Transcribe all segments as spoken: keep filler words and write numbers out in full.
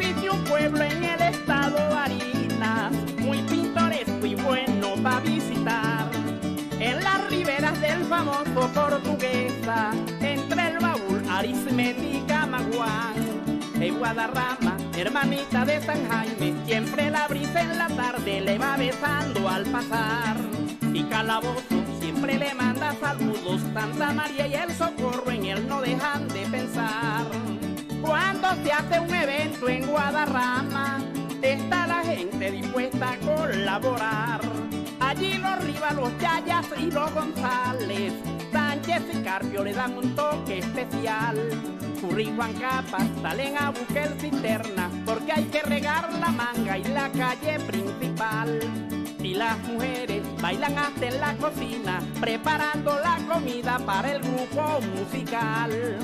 Existe un pueblo en el estado Barinas, muy pintoresco y bueno para visitar. En las riberas del famoso Portuguesa, entre el Baúl, Arizmendi y Camaguán. En Guadarrama, hermanita de San Jaime, siempre la brisa en la tarde le va besando al pasar. Y Calabozo siempre le manda saludos, Santa María y el Socorro en él no dejan de pensar. Cuando se hace un evento en Guadarrama, está la gente dispuesta a colaborar. Allí los Rivas, los Yayas y los González, Sánchez y Carpio le dan un toque especial. Curry y Juan Capas salen a buscar cisterna, porque hay que regar la manga y la calle principal. Y las mujeres bailan hasta en la cocina, preparando la comida para el grupo musical.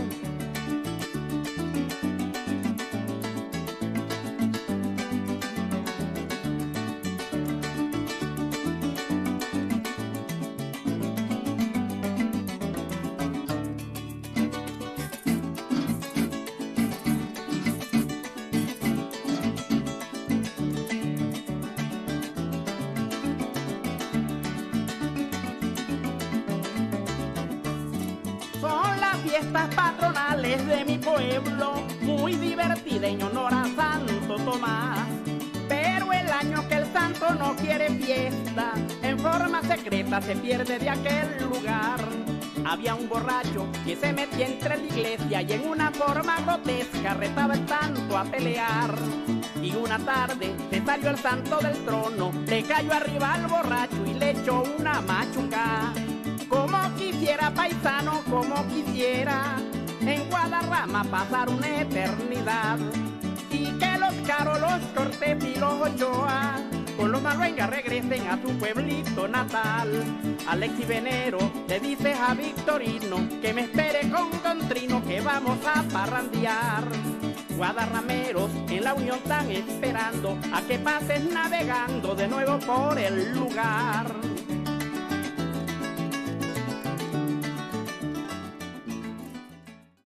Son las fiestas patronales de mi pueblo, muy divertida en honor a Santo Tomás. Pero el año que el santo no quiere fiesta, en forma secreta se pierde de aquel lugar. Había un borracho que se metía entre la iglesia y en una forma grotesca retaba el santo a pelear. Y una tarde se salió el santo del trono, le cayó arriba al borracho y le echó una machuca. Como quisiera, paisano, como quisiera, en Guadarrama pasar una eternidad. Y que los Caros, los Cortés y los Ochoa con los Maluengas regresen a su pueblito natal. Alexis Venero le dice a Victorino que me espere con Don Trino, que vamos a parrandear. Guadarrameros en la unión están esperando a que pases navegando de nuevo por el lugar.